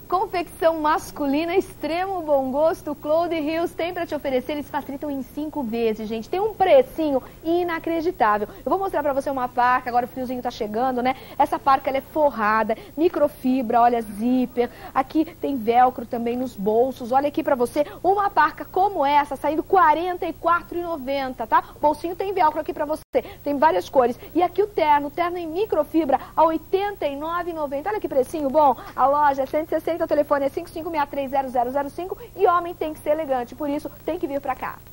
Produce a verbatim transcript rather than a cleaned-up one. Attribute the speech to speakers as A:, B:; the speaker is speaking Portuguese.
A: Confecção masculina, extremo bom gosto, Clothing Hills tem para te oferecer, eles facilitam em cinco vezes, gente. Tem um precinho inacreditável. Eu vou mostrar para você uma parca, agora o friozinho tá chegando, né? Essa parca, ela é forrada, microfibra, olha, zíper. Aqui tem velcro também nos bolsos. Olha aqui para você, uma parca como essa, saindo quarenta e quatro reais e noventa centavos, tá? O bolsinho tem velcro aqui para você, tem várias cores. E aqui o terno, o terno em microfibra a oitenta e nove reais e noventa centavos. Olha que precinho bom. A loja é cento e sessenta, o telefone é cinco cinco seis três zero zero zero cinco e homem tem que ser elegante, por isso tem que vir pra cá.